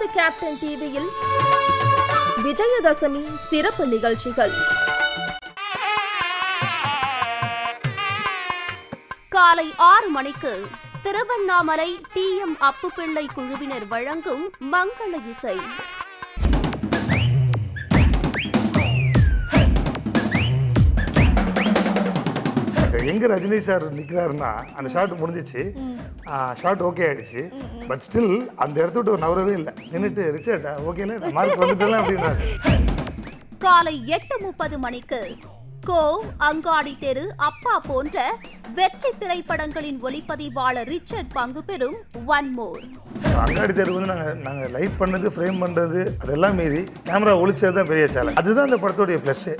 நமது கேப்டன் டிவியில் விஜயதசமி சிறப்பு நிகழ்ச்சிகள். காலை 6 மணிக்கு திருவண்ணாமலை TM அப்பு பிள்ளை குழுவினர் வழங்கும் மங்கள இசை. எங்க ரஜினி சார் நிற்கிறாருன்னா அந்த ஷாட் முடிஞ்சிச்சு, ஷாட் ஓகே ஆயிடுச்சு. பட் ஸ்டில் அந்த இடத்த விட்டு ஒரு நவரவே இல்லை. நின்றுட்டு ரிச்சர்ட் ஓகேல மார்க் வந்துட்டலாம் அப்படின்னாரு. காலை 8:30 மணிக்கு கோ, அங்காடி தெரு, அப்பா போன்ற வெற்றி திரைப்படங்களின் ஒளிப்பதிவாளர் ரிச்சர்ட் பங்கு பெறும் ஒன் மோர். அங்காடி தெரு வந்து நாங்கள் லைட் பண்ணது, ஃப்ரேம் பண்ணுறது அதெல்லாம் மீறி கேமரா ஒளிச்சது தான் பெரிய சேலஞ்ச். அதுதான் அந்த படத்தோடைய ப்ளஸ்ஸு.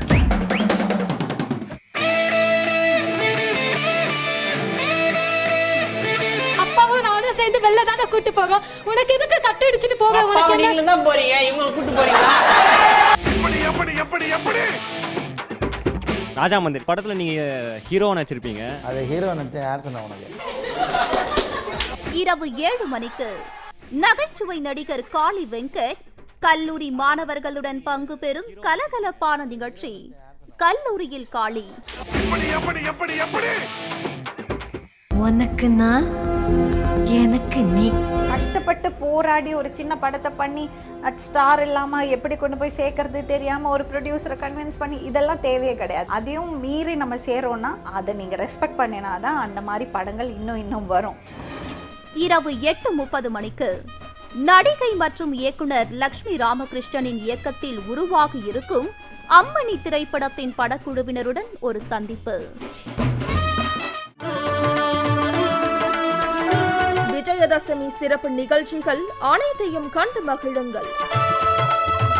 சேர்ந்து வெள்ள தான கூட்டி போறோம். உனக்கு எதுக்கு கட்ட அடிச்சிட்டு போற? உனக்கு நீங்க தான் போறீங்க, இவங்க கூட்டி போறீங்களா? எப்படி ராஜா மந்திர் படத்துல நீங்க ஹீரோவா நடிச்சிருப்பீங்க. அது ஹீரோவா நடிச்சா யார் சொன்னா உனக்கு? இரவு 7 மணிக்கு நகைச்சுவை நடிகர் காளி வெங்கட் கல்லூரி மாணவர்களுடன் பங்கு பெறும் கலகலப்பான நிகழ்ச்சி கல்லூரியில் காளி. உனக்கு நான், எனக்கு நீ. கஷ்டப்பட்டு போராடி ஒரு சின்ன படத்தை பண்ணி ஸ்டார் இல்லாம எப்படி கொண்டு போய் சேர்க்கறது தெரியாம ஒரு ப்ரொடியூசரை கன்வின்ஸ் பண்ணி இதெல்லாம் தேவையே கிடையாது. அதையும் மீறி நம்ம சேரோம்னா அதை நீங்க ரெஸ்பெக்ட் பண்ணினாதான் அந்த மாதிரி படங்கள் இன்னும் வரும். இரவு 8:30 மணிக்கு நடிகை மற்றும் இயக்குனர் லட்சுமி ராமகிருஷ்ணனின் இயக்கத்தில் உருவாகி இருக்கும் அம்மணி திரைப்படத்தின் படக்குழுவினருடன் ஒரு சந்திப்பு. விஜயதசமி சிறப்பு நிகழ்ச்சிகள் அனைத்தையும் கண்டு மகிழுங்கள்.